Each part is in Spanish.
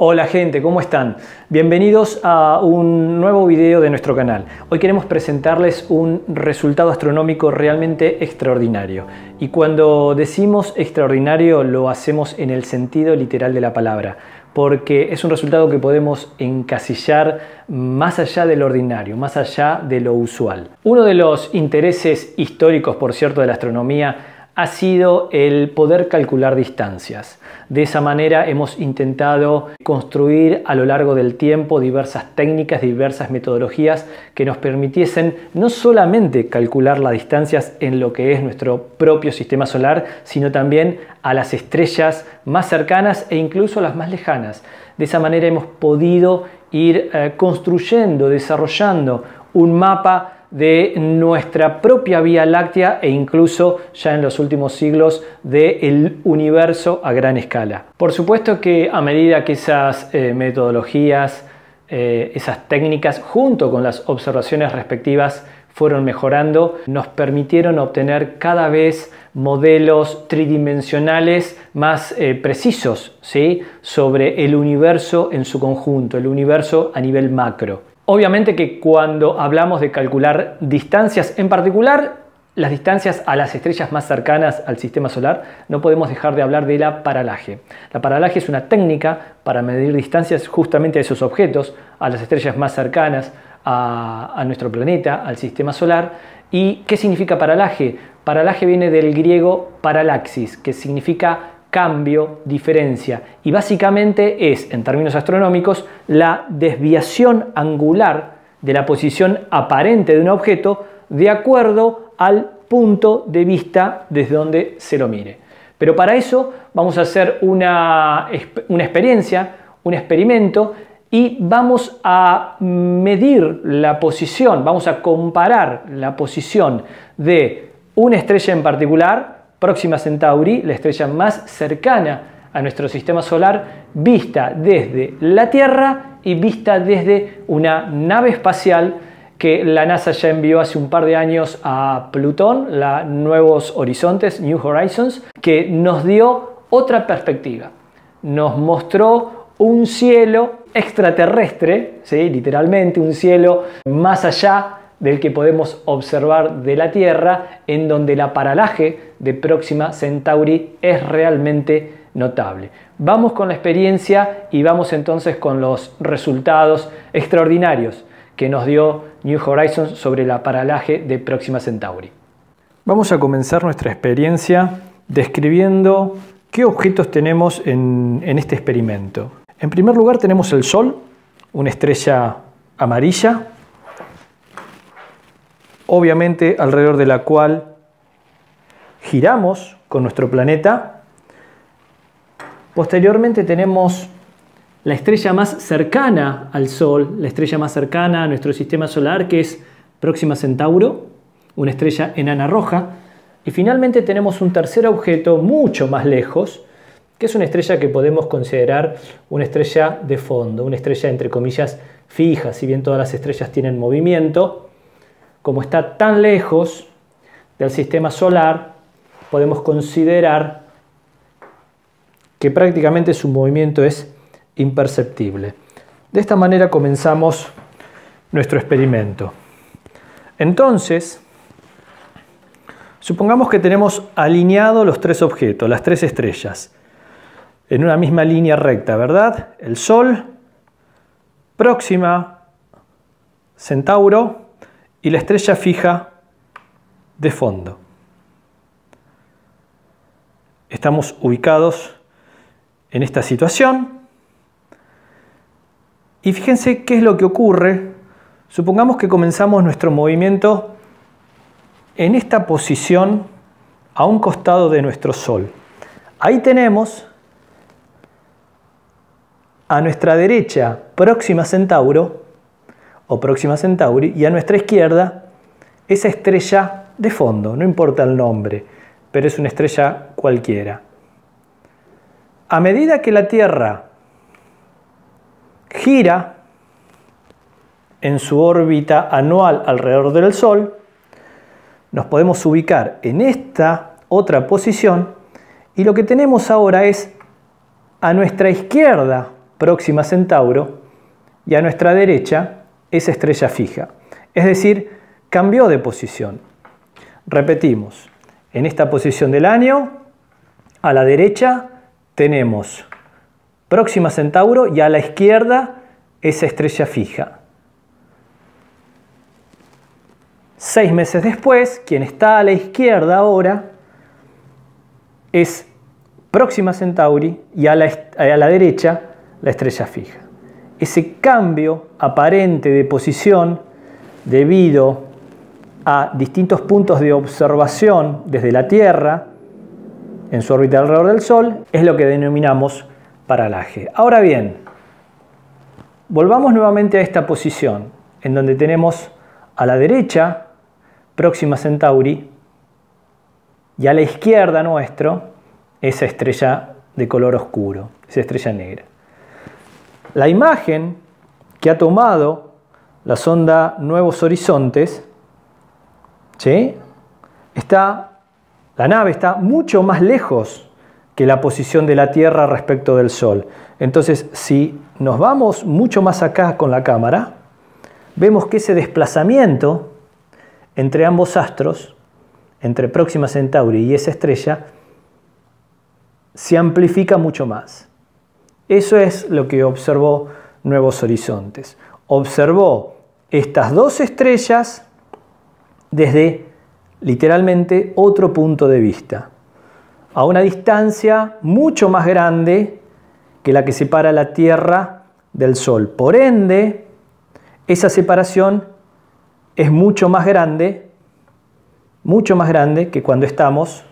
Hola gente, ¿cómo están? Bienvenidos a un nuevo video de nuestro canal. Hoy queremos presentarles un resultado astronómico realmente extraordinario. Y cuando decimos extraordinario lo hacemos en el sentido literal de la palabra, porque es un resultado que podemos encasillar más allá del ordinario, más allá de lo usual. Uno de los intereses históricos, por cierto, de la astronomía ha sido el poder calcular distancias. De esa manera hemos intentado construir a lo largo del tiempo diversas técnicas, diversas metodologías que nos permitiesen no solamente calcular las distancias en lo que es nuestro propio sistema solar, sino también a las estrellas más cercanas e incluso a las más lejanas. De esa manera hemos podido ir construyendo, desarrollando un mapa de nuestra propia Vía Láctea e incluso ya en los últimos siglos del universo a gran escala. Por supuesto que a medida que esas metodologías, esas técnicas junto con las observaciones respectivas fueron mejorando, nos permitieron obtener cada vez modelos tridimensionales más precisos, ¿sí?, sobre el universo en su conjunto, el universo a nivel macro. Obviamente que cuando hablamos de calcular distancias, en particular las distancias a las estrellas más cercanas al sistema solar, no podemos dejar de hablar de la paralaje. La paralaje es una técnica para medir distancias justamente a esos objetos, a las estrellas más cercanas a nuestro planeta, al sistema solar. ¿Y qué significa paralaje? Paralaje viene del griego paralaxis, que significa cambio, diferencia, y básicamente es, en términos astronómicos, la desviación angular de la posición aparente de un objeto de acuerdo al punto de vista desde donde se lo mire. Pero para eso vamos a hacer una experiencia, un experimento, y vamos a medir la posición, vamos a comparar la posición de una estrella en particular, Próxima Centauri, la estrella más cercana a nuestro sistema solar, vista desde la Tierra y vista desde una nave espacial que la NASA ya envió hace un par de años a Plutón, la Nuevos Horizontes, New Horizons, que nos dio otra perspectiva. Nos mostró un cielo extraterrestre, ¿sí?, literalmente un cielo más allá del que podemos observar de la Tierra, en donde la paralaje de Próxima Centauri es realmente notable. Vamos con la experiencia y vamos entonces con los resultados extraordinarios que nos dio New Horizons sobre la paralaje de Próxima Centauri. Vamos a comenzar nuestra experiencia describiendo qué objetos tenemos en este experimento. En primer lugar tenemos el Sol, una estrella amarilla, obviamente alrededor de la cual giramos con nuestro planeta. Posteriormente tenemos la estrella más cercana al Sol, la estrella más cercana a nuestro sistema solar, que es Próxima Centauro, una estrella enana roja. Y finalmente tenemos un tercer objeto mucho más lejos, que es una estrella que podemos considerar una estrella de fondo, una estrella entre comillas fija. Si bien todas las estrellas tienen movimiento, como está tan lejos del sistema solar, podemos considerar que prácticamente su movimiento es imperceptible. De esta manera comenzamos nuestro experimento. Entonces, supongamos que tenemos alineados los tres objetos, las tres estrellas, en una misma línea recta, ¿verdad? El Sol, Próxima Centauro y la estrella fija de fondo. Estamos ubicados en esta situación. Y fíjense qué es lo que ocurre. Supongamos que comenzamos nuestro movimiento en esta posición a un costado de nuestro Sol. Ahí tenemos a nuestra derecha Próxima Centauro o Próxima Centauri, y a nuestra izquierda esa estrella de fondo, no importa el nombre, pero es una estrella cualquiera. A medida que la Tierra gira en su órbita anual alrededor del Sol, nos podemos ubicar en esta otra posición, y lo que tenemos ahora es a nuestra izquierda Próxima Centauro y a nuestra derecha esa estrella fija. Es decir, cambió de posición. Repetimos, en esta posición del año, a la derecha tenemos Próxima Centauro y a la izquierda esa estrella fija. 6 meses después, quien está a la izquierda ahora es Próxima Centauri y a la derecha la estrella fija. Ese cambio aparente de posición debido a distintos puntos de observación desde la Tierra en su órbita alrededor del Sol es lo que denominamos paralaje. Ahora bien, volvamos nuevamente a esta posición en donde tenemos a la derecha Próxima Centauri y a la izquierda nuestro esa estrella de color oscuro, esa estrella negra. La imagen que ha tomado la sonda Nuevos Horizontes, ¿sí? La nave está mucho más lejos que la posición de la Tierra respecto del Sol. Entonces, si nos vamos mucho más acá con la cámara, vemos que ese desplazamiento entre ambos astros, entre Próxima Centauri y esa estrella, se amplifica mucho más. Eso es lo que observó Nuevos Horizontes. Observó estas dos estrellas desde literalmente otro punto de vista, a una distancia mucho más grande que la que separa la Tierra del Sol. Por ende, esa separación es mucho más grande que cuando estamos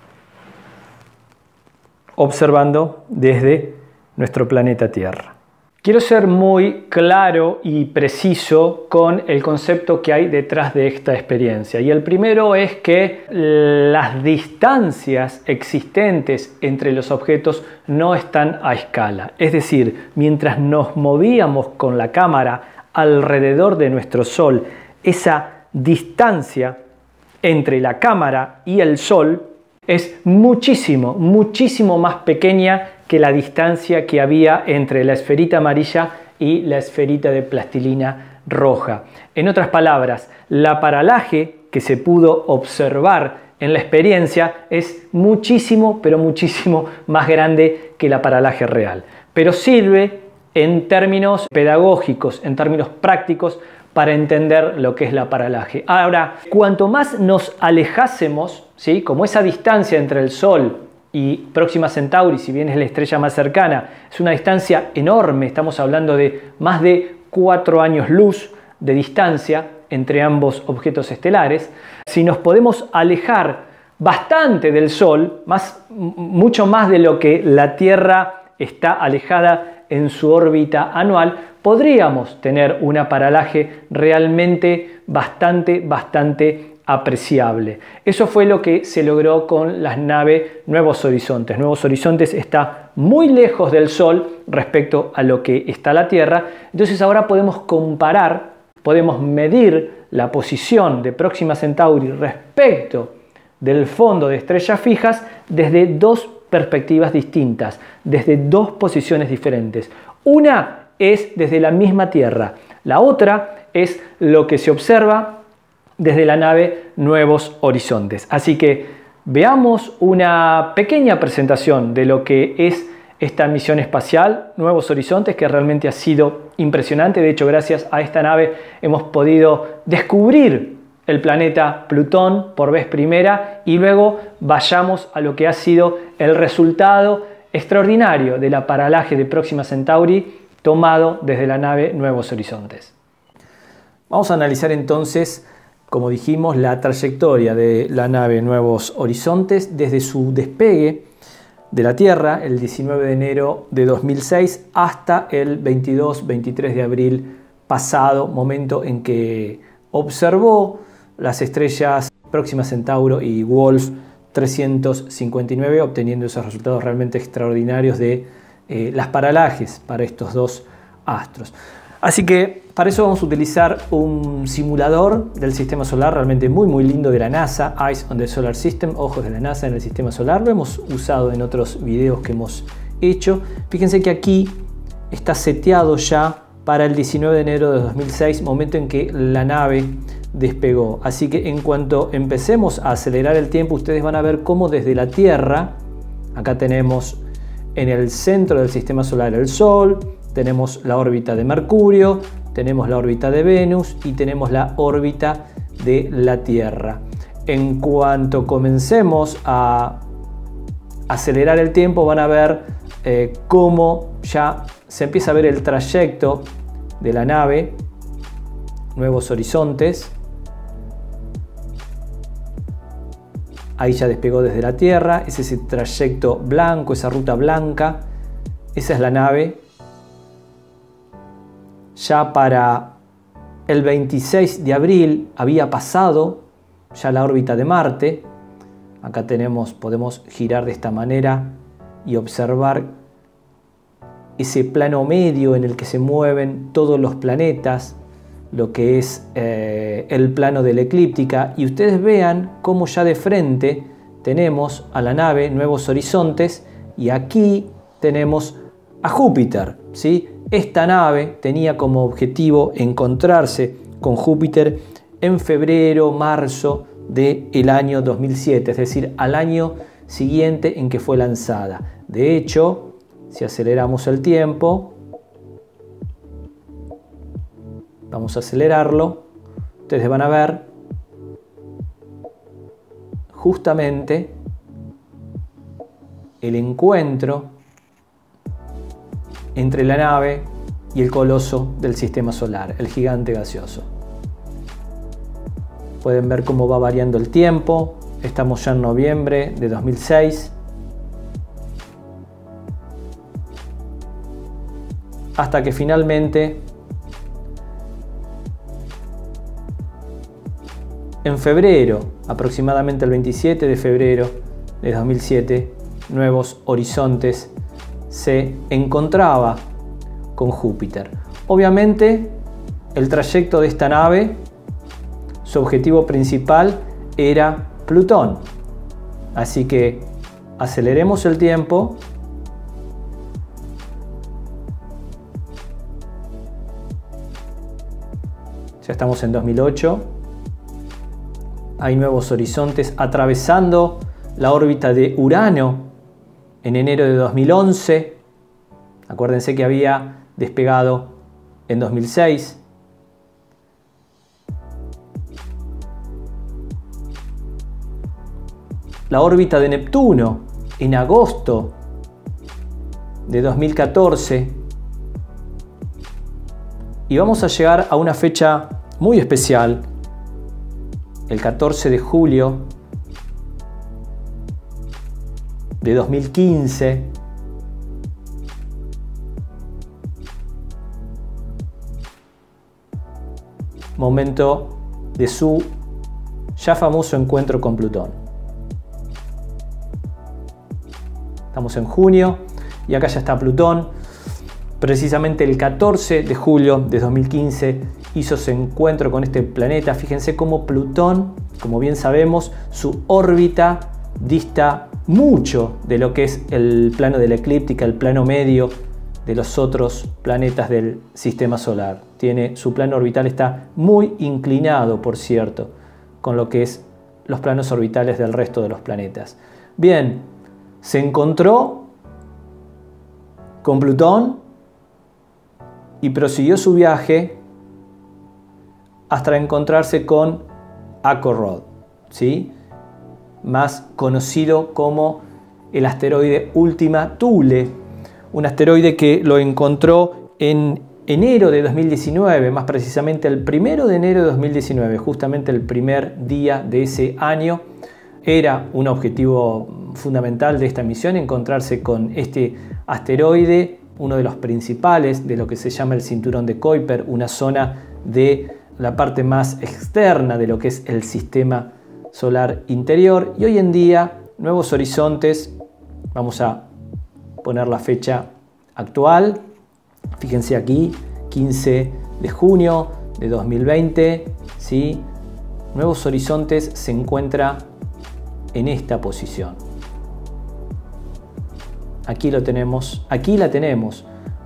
observando desde nuestro planeta Tierra. Quiero ser muy claro y preciso con el concepto que hay detrás de esta experiencia. Y el primero es que las distancias existentes entre los objetos no están a escala. Es decir, mientras nos movíamos con la cámara alrededor de nuestro Sol, esa distancia entre la cámara y el Sol es muchísimo más pequeña que la distancia que había entre la esferita amarilla y la esferita de plastilina roja. En otras palabras, la paralaje que se pudo observar en la experiencia es muchísimo más grande que la paralaje real. Pero sirve en términos pedagógicos, en términos prácticos, para entender lo que es la paralaje. Ahora, cuanto más nos alejásemos, ¿sí? Como esa distancia entre el Sol y Próxima Centauri, si bien es la estrella más cercana, es una distancia enorme, estamos hablando de más de 4 años luz de distancia entre ambos objetos estelares. Si nos podemos alejar bastante del Sol, mucho más de lo que la Tierra está alejada en su órbita anual, podríamos tener una paralaje realmente bastante apreciable. Eso fue lo que se logró con las naves Nuevos Horizontes. Nuevos Horizontes está muy lejos del Sol respecto a lo que está la Tierra. Entonces ahora podemos comparar, podemos medir la posición de Próxima Centauri respecto del fondo de estrellas fijas desde dos perspectivas distintas, desde dos posiciones diferentes. Una es desde la misma Tierra, la otra es lo que se observa desde la nave Nuevos Horizontes. Así que veamos una pequeña presentación de lo que es esta misión espacial Nuevos Horizontes, que realmente ha sido impresionante. De hecho, gracias a esta nave hemos podido descubrir el planeta Plutón por vez primera, y luego vayamos a lo que ha sido el resultado extraordinario de la paralaje de Próxima Centauri tomado desde la nave Nuevos Horizontes. Vamos a analizar entonces, como dijimos, la trayectoria de la nave Nuevos Horizontes desde su despegue de la Tierra el 19 de enero de 2006 hasta el 22-23 de abril pasado, momento en que observó las estrellas Próxima Centauro y Wolf 359, obteniendo esos resultados realmente extraordinarios de las paralajes para estos dos astros. Así que para eso vamos a utilizar un simulador del sistema solar realmente muy lindo de la NASA, Eyes on the Solar System, ojos de la NASA en el sistema solar. Lo hemos usado en otros videos que hemos hecho. Fíjense que aquí está seteado ya para el 19 de enero de 2006, momento en que la nave despegó. Así que en cuanto empecemos a acelerar el tiempo, ustedes van a ver cómo desde la Tierra, acá tenemos en el centro del sistema solar el Sol, tenemos la órbita de Mercurio, tenemos la órbita de Venus y tenemos la órbita de la Tierra. En cuanto comencemos a acelerar el tiempo, van a ver cómo ya se empieza a ver el trayecto de la nave, Nuevos Horizontes. Ahí ya despegó desde la Tierra, es ese trayecto blanco, esa ruta blanca, esa es la nave. Ya para el 26 de abril había pasado ya la órbita de Marte. Acá podemos girar de esta manera y observar ese plano medio en el que se mueven todos los planetas, lo que es el plano de la eclíptica, y ustedes vean cómo ya de frente tenemos a la nave Nuevos Horizontes y aquí tenemos a Júpiter, ¿sí? Esta nave tenía como objetivo encontrarse con Júpiter en febrero, marzo del año 2007, es decir, al año siguiente en que fue lanzada. De hecho, si aceleramos el tiempo, vamos a acelerarlo, ustedes van a ver justamente el encuentro entre la nave y el coloso del sistema solar, el gigante gaseoso. Pueden ver cómo va variando el tiempo. Estamos ya en noviembre de 2006. Hasta que finalmente, en febrero, aproximadamente el 27 de febrero de 2007, Nuevos Horizontes se encontraba con Júpiter. Obviamente, el trayecto de esta nave, su objetivo principal era Plutón. Así que aceleremos el tiempo. Ya estamos en 2008. Hay Nuevos Horizontes atravesando la órbita de Urano en enero de 2011. Acuérdense que había despegado en 2006. La órbita de Neptuno en agosto de 2014. Y vamos a llegar a una fecha muy especial, el 14 de julio de 2015. Momento de su ya famoso encuentro con Plutón. Estamos en junio y acá ya está Plutón. Precisamente el 14 de julio de 2015 hizo ese encuentro con este planeta. Fíjense cómo Plutón, como bien sabemos, su órbita dista mucho de lo que es el plano de la eclíptica, el plano medio de los otros planetas del sistema solar. Su plano orbital está muy inclinado, por cierto, con lo que es los planos orbitales del resto de los planetas. Bien, se encontró con Plutón y prosiguió su viaje hasta encontrarse con Acorrod, ¿sí? Más conocido como el asteroide Ultima Thule, un asteroide que lo encontró en enero de 2019, más precisamente el 1 de enero de 2019, justamente el primer día de ese año. Era un objetivo fundamental de esta misión encontrarse con este asteroide, uno de los principales de lo que se llama el cinturón de Kuiper, una zona de la parte más externa de lo que es el sistema solar interior. Y hoy en día, Nuevos Horizontes, vamos a poner la fecha actual, fíjense aquí, 15 de junio de 2020, ¿sí? Nuevos Horizontes se encuentra en esta posición. Aquí lo tenemos, aquí la tenemos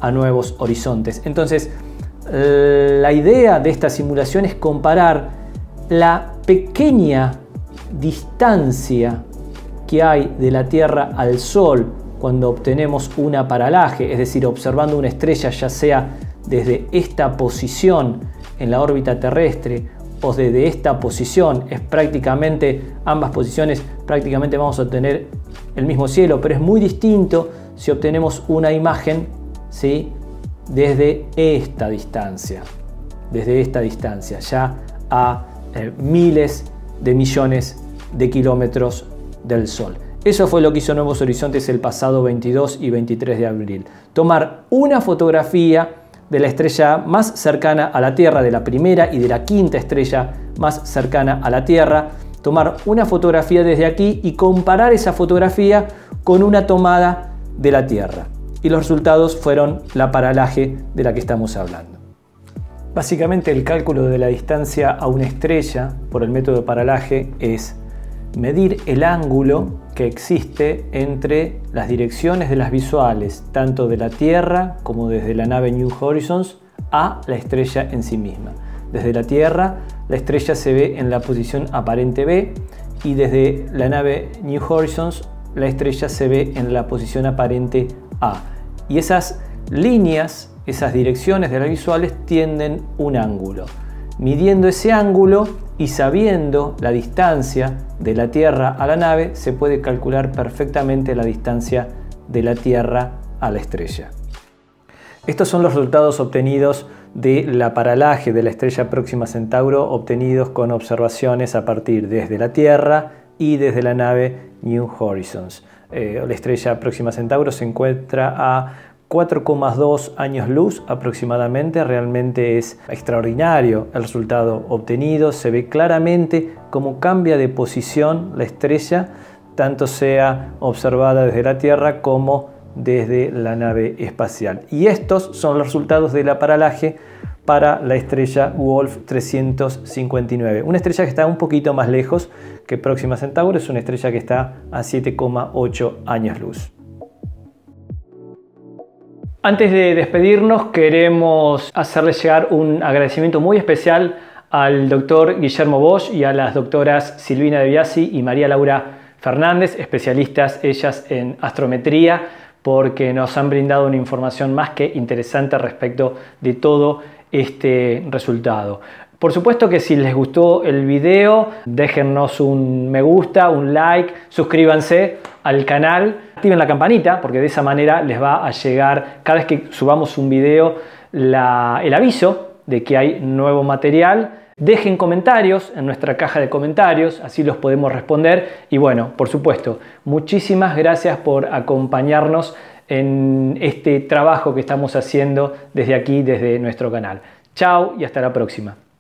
a nuevos horizontes. Entonces, la idea de esta simulación es comparar la pequeña distancia que hay de la Tierra al Sol cuando obtenemos una paralaje, es decir, observando una estrella ya sea desde esta posición en la órbita terrestre o desde esta posición, es prácticamente ambas posiciones, prácticamente vamos a obtener el mismo cielo, pero es muy distinto si obtenemos una imagen, ¿sí?, desde esta distancia, ya a miles de millones de kilómetros del Sol. Eso fue lo que hizo Nuevos Horizontes el pasado 22 y 23 de abril. Tomar una fotografía de la estrella más cercana a la Tierra, de la primera y de la quinta estrella más cercana a la Tierra, tomar una fotografía desde aquí y comparar esa fotografía con una tomada de la Tierra. Y los resultados fueron la paralaje de la que estamos hablando. Básicamente el cálculo de la distancia a una estrella por el método de paralaje es medir el ángulo que existe entre las direcciones de las visuales, tanto de la Tierra como desde la nave New Horizons, a la estrella en sí misma. Desde la Tierra, la estrella se ve en la posición aparente B, y desde la nave New Horizons, la estrella se ve en la posición aparente A. Y esas líneas, esas direcciones de las visuales tienden un ángulo. Midiendo ese ángulo y sabiendo la distancia de la Tierra a la nave, se puede calcular perfectamente la distancia de la Tierra a la estrella. Estos son los resultados obtenidos de la paralaje de la estrella Próxima Centauro, obtenidos con observaciones a partir desde la Tierra y desde la nave New Horizons. La estrella Próxima Centauro se encuentra a 4,2 años luz aproximadamente. Realmente es extraordinario el resultado obtenido. Se ve claramente cómo cambia de posición la estrella, tanto sea observada desde la Tierra como desde la nave espacial. Y estos son los resultados de la paralaje para la estrella Wolf 359. Una estrella que está un poquito más lejos que Próxima Centauro. Es una estrella que está a 7,8 años luz. Antes de despedirnos, queremos hacerles llegar un agradecimiento muy especial al doctor Guillermo Bosch y a las doctoras Silvina De Biasi y María Laura Fernández, especialistas ellas en astrometría, porque nos han brindado una información más que interesante respecto de todo este resultado. Por supuesto que si les gustó el video, déjennos un me gusta, un like, suscríbanse al canal, activen la campanita, porque de esa manera les va a llegar cada vez que subamos un video el aviso de que hay nuevo material. Dejen comentarios en nuestra caja de comentarios, así los podemos responder. Y bueno, por supuesto, muchísimas gracias por acompañarnos en este trabajo que estamos haciendo desde aquí, desde nuestro canal. Chao y hasta la próxima.